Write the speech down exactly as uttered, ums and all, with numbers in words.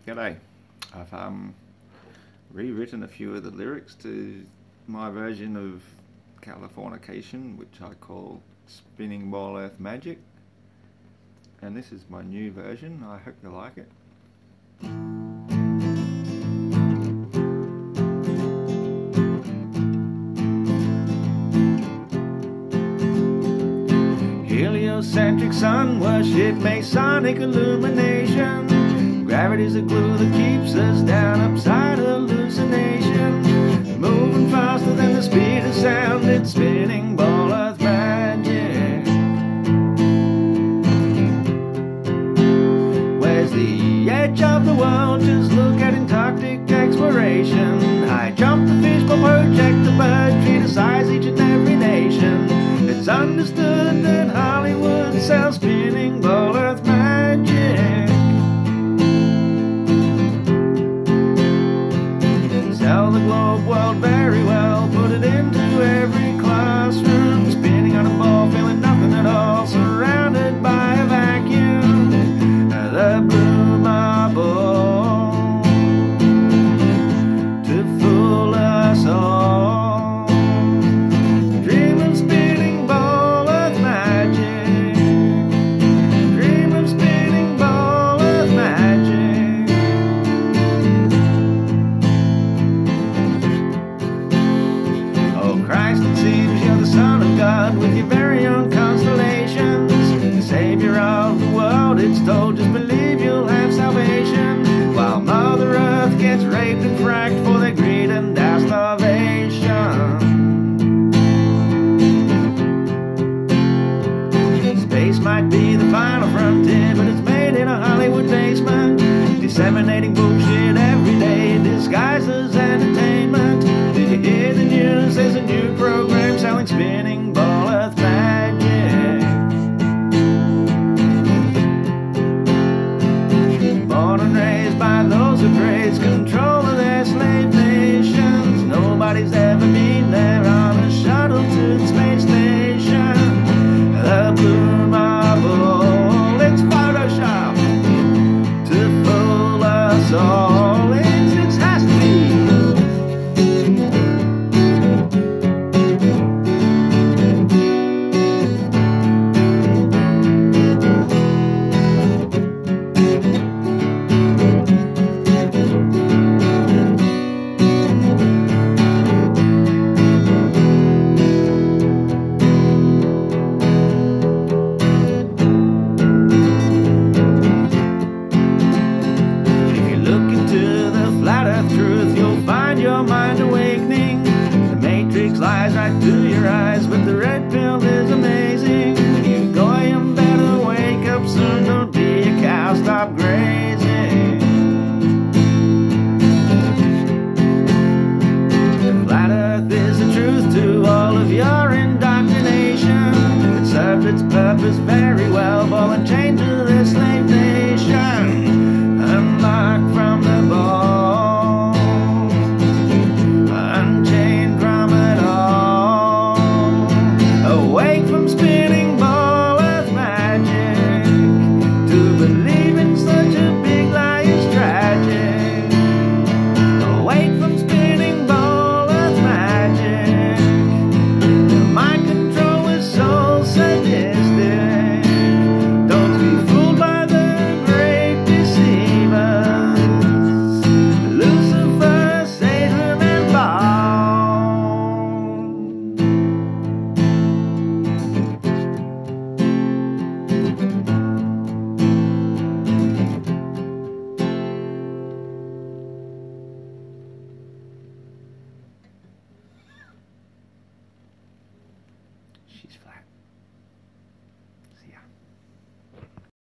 G'day. I've um, rewritten a few of the lyrics to my version of Californication, which I call Spinning Ball Earth Magic. And this is my new version. I hope you like it. Heliocentric sun worship, Masonic illumination. Gravity's a glue that keeps us down, upside hallucination. Moving faster than the speed of sound, it's spinning ball earth magic. Where's the edge of the world? Just look at Antarctic exploration. I jump the fishbowl, project the bird, tree to size each and every nation. It's understood that Hollywood sells spinning ball earth magic. Sell the globe world very well, put it into every classroom. Spinning on a ball, feeling nothing at all, surrounded by a vacuum. The blue marble to fool us all. Dream of spinning ball earth magic. Dream of spinning ball earth magic. Oh Christ, it seems you're the Son of God with your very own constellations. The Savior of the world, it's told, just believe you'll have salvation. While Mother Earth gets raped and fracked for their greed and our starvation. Space might be the final frontier, but it's made in a Hollywood basement. Disseminating bullshit every day, disguised as entertainment. Did you hear the news? There's a new program selling spinning ball earth magic. Born and raised by those who praise control of their slave nations. Nobody's ever been there on a shuttle to the space station. The blue marble, it's Photoshop to fool us all. It's, it has to be. Truth, you'll find your mind awakening. The matrix lies right to your eyes, but the red pill is amazing. You goyim better wake up soon, don't be a cow, stop grazing.